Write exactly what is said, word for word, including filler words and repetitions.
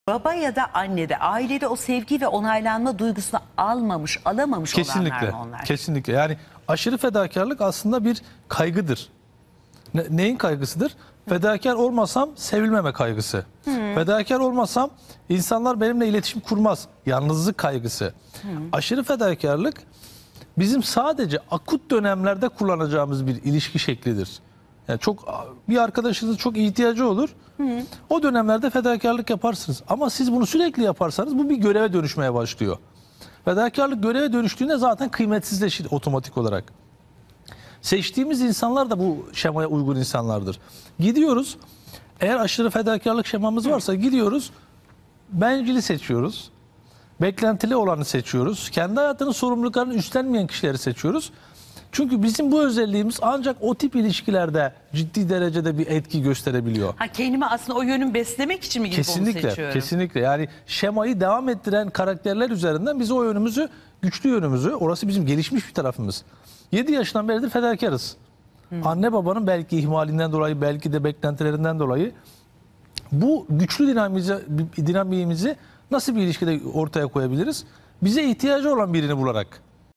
baba ya da annede, ailede o sevgi ve onaylanma duygusunu almamış, alamamış Kesinlikle, olanlar mı onlar? kesinlikle. Yani aşırı fedakarlık aslında bir kaygıdır. Ne, neyin kaygısıdır? Fedakar olmasam sevilmeme kaygısı. Hmm. Fedakar olmasam insanlar benimle iletişim kurmaz. Yalnızlık kaygısı. Hmm. Aşırı fedakarlık bizim sadece akut dönemlerde kullanacağımız bir ilişki şeklidir. Yani çok bir arkadaşınızın çok ihtiyacı olur. Hı. O dönemlerde fedakarlık yaparsınız. Ama siz bunu sürekli yaparsanız bu bir göreve dönüşmeye başlıyor. Fedakarlık göreve dönüştüğünde zaten kıymetsizleşir otomatik olarak. Seçtiğimiz insanlar da bu şemaya uygun insanlardır. Gidiyoruz. Eğer aşırı fedakarlık şemamız varsa gidiyoruz. Bencili seçiyoruz. Beklentili olanı seçiyoruz. Kendi hayatının sorumluluklarını üstlenmeyen kişileri seçiyoruz. Çünkü bizim bu özelliğimiz ancak o tip ilişkilerde ciddi derecede bir etki gösterebiliyor. Ha, kendimi aslında o yönümü beslemek için mi gidip kesinlikle, onu seçiyorum? Kesinlikle. Yani şemayı devam ettiren karakterler üzerinden biz o yönümüzü, güçlü yönümüzü, orası bizim gelişmiş bir tarafımız. yedi yaşından beridir fedakarız. Hmm. Anne babanın belki ihmalinden dolayı, belki de beklentilerinden dolayı bu güçlü dinamiğimizi, dinamiğimizi nasıl bir ilişkide ortaya koyabiliriz? Bize ihtiyacı olan birini bularak.